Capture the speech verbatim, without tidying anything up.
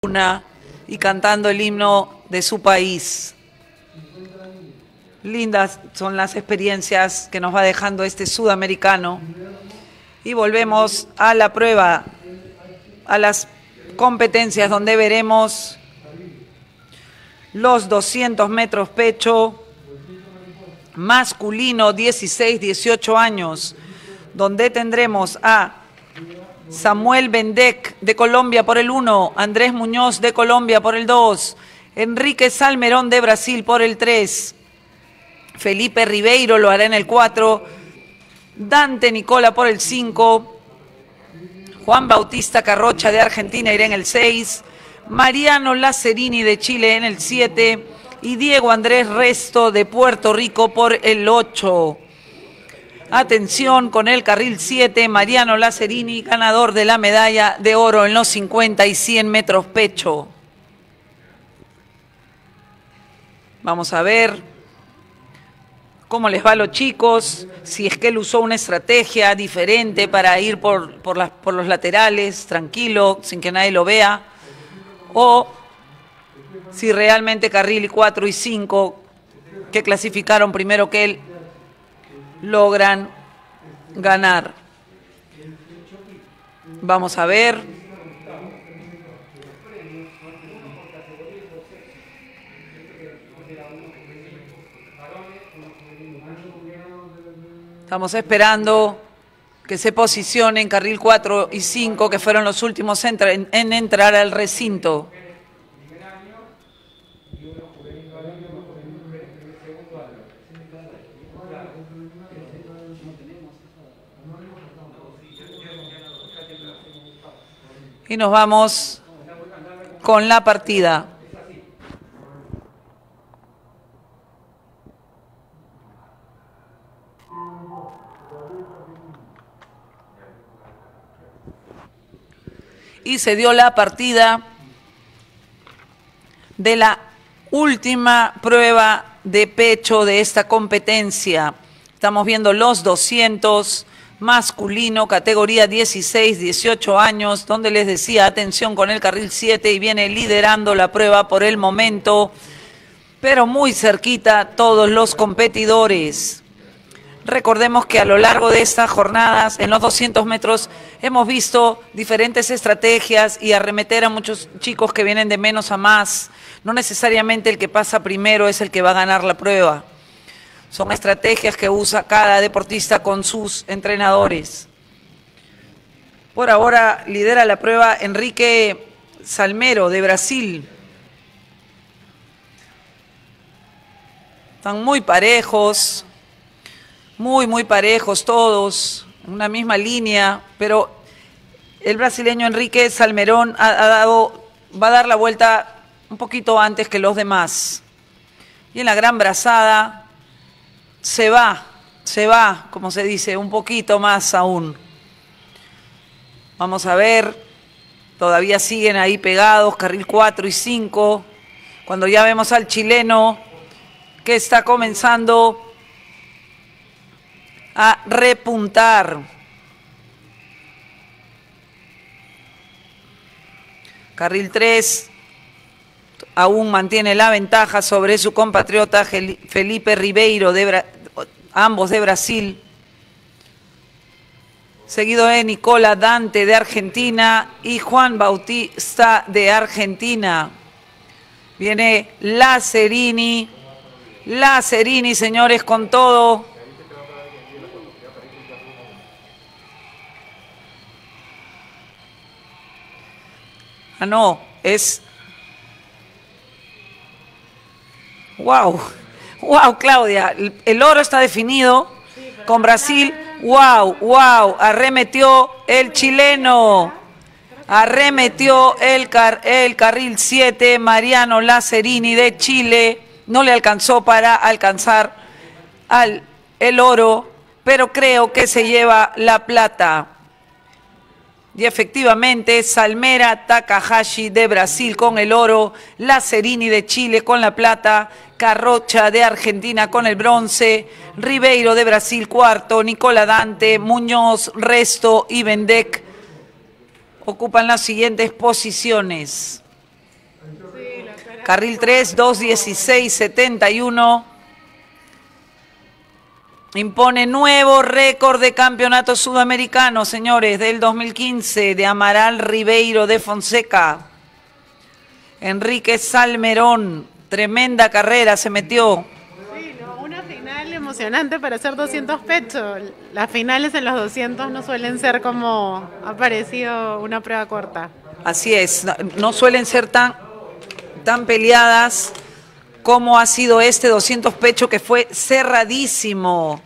una y cantando el himno de su país. Lindas son las experiencias que nos va dejando este sudamericano. Y volvemos a la prueba, a las competencias donde veremos los doscientos metros pecho masculino dieciséis dieciocho años, donde tendremos a Samuel Bendec de Colombia por el uno, Andrés Muñoz de Colombia por el dos, Enrique Salmerón de Brasil por el tres, Felipe Ribeiro lo hará en el cuatro, Dante Nicola por el cinco, Juan Bautista Carrocha de Argentina irá en el seis, Mariano Lazzarini de Chile en el siete y Diego Andrés Resto de Puerto Rico por el ocho. Atención con el carril siete, Mariano Lazzarini, ganador de la medalla de oro en los cincuenta y cien metros pecho. Vamos a ver cómo les va a los chicos, si es que él usó una estrategia diferente para ir por, por, las, por los laterales, tranquilo, sin que nadie lo vea, o si realmente carril cuatro y cinco, que clasificaron primero que él, logran ganar. Vamos a ver. Estamos esperando que se posicionen carril cuatro y cinco, que fueron los últimos en, en entrar al recinto. Y nos vamos con la partida. Y se dio la partida de la última prueba de pecho de esta competencia. Estamos viendo los doscientos masculino, categoría dieciséis dieciocho años, donde les decía, atención con el carril siete y viene liderando la prueba por el momento, pero muy cerquita todos los competidores. Recordemos que a lo largo de estas jornadas, en los doscientos metros, hemos visto diferentes estrategias y arremeter a muchos chicos que vienen de menos a más. No necesariamente el que pasa primero es el que va a ganar la prueba. Son estrategias que usa cada deportista con sus entrenadores. Por ahora lidera la prueba Enrique Salmero de Brasil. Están muy parejos, muy, muy parejos todos, en una misma línea, pero el brasileño Enrique Salmerón ha, ha dado, va a dar la vuelta un poquito antes que los demás. Y en la gran brazada se va, se va, como se dice, un poquito más aún. Vamos a ver, todavía siguen ahí pegados, carril cuatro y cinco, cuando ya vemos al chileno que está comenzando a repuntar. Carril tres aún mantiene la ventaja sobre su compatriota Felipe Ribeiro, de Bra ambos de Brasil. Seguido de Nicola Dante de Argentina y Juan Bautista de Argentina. Viene Lazzarini, Lazzarini, señores, con todo. Ah, no, es... ¡Wow! ¡Wow, Claudia! El, el oro está definido con Brasil. ¡Wow! ¡Wow! Arremetió el chileno. Arremetió el, car el carril siete, Mariano Lazzarini de Chile. No le alcanzó para alcanzar al, el oro, pero creo que se lleva la plata. Y efectivamente, Salmera Takahashi de Brasil con el oro, Lazzarini de Chile con la plata, Carrocha de Argentina con el bronce, Ribeiro de Brasil cuarto, Nicola Dante, Muñoz, Resto y Bendec ocupan las siguientes posiciones. Carril tres, dos dieciséis setenta y uno. Impone nuevo récord de campeonato sudamericano, señores, del dos mil quince, de Amaral Ribeiro de Fonseca. Enrique Salmerón, tremenda carrera, se metió. Sí, no, una final emocionante para hacer doscientos pechos. Las finales en los doscientos no suelen ser como ha parecido una prueba corta. Así es, no, no suelen ser tan, tan peleadas como ha sido este doscientos pecho, que fue cerradísimo.